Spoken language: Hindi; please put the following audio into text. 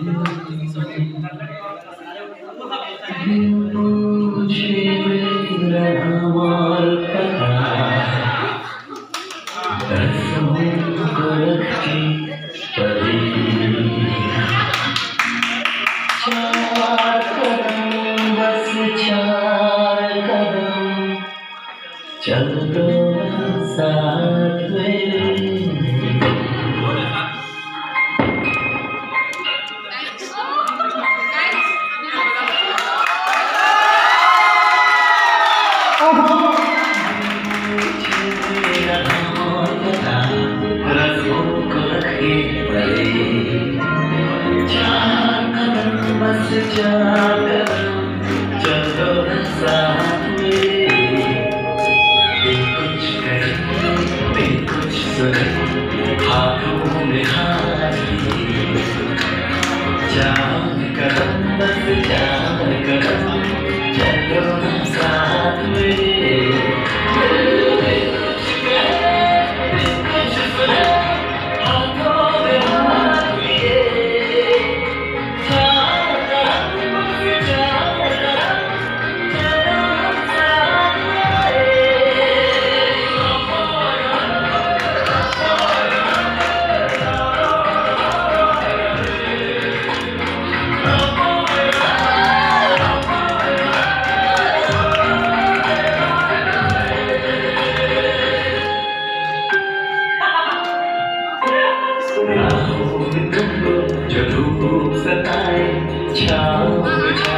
मुझे मेरा माल पता रस्मों को रखी पड़ी चार कदम बस चार कदम चल दो साथ में बस जाकर चलो साथ में कुछ करें कुछ सुने हाथों में हाथ लिए चार कदम बस चार कदम चलो साथ में कुछ सुने हाथों में हाथ लिए जो धूप सताए छाँव